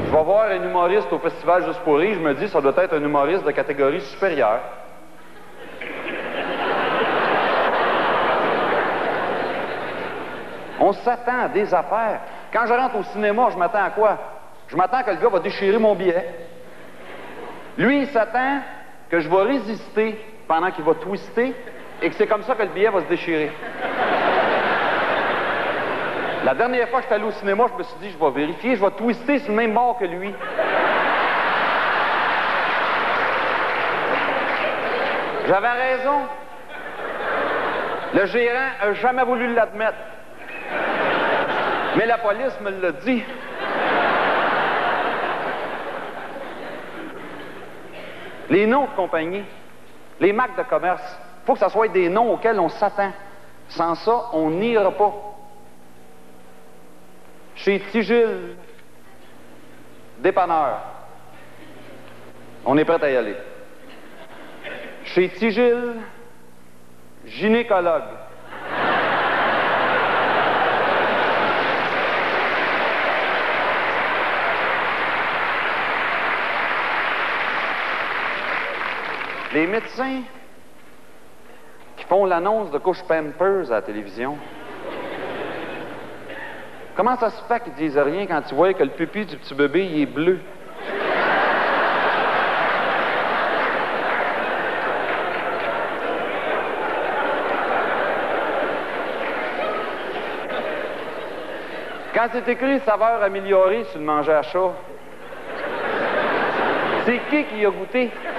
Je vais voir un humoriste au festival Juste pour rire, je me dis, ça doit être un humoriste de catégorie supérieure. On s'attend à des affaires. Quand je rentre au cinéma, je m'attends à quoi? Je m'attends que le gars va déchirer mon billet. Lui, il s'attend que je vais résister pendant qu'il va twister et que c'est comme ça que le billet va se déchirer. La dernière fois que j'étais allé au cinéma, je me suis dit, je vais vérifier, je vais twister sur le même bord que lui. J'avais raison. Le gérant n'a jamais voulu l'admettre. Mais la police me l'a dit. Les noms de compagnie, les marques de commerce, il faut que ça soit des noms auxquels on s'attend. Sans ça, on n'ira pas. Chez Tigil, dépanneur, on est prêt à y aller. Chez Tigil, gynécologue. Les médecins qui font l'annonce de couche Pampers à la télévision, comment ça se fait qu'ils disent rien quand tu vois que le pipi du petit bébé, il est bleu? Quand c'est écrit saveur améliorée sur le manger à chat, c'est qui a goûté?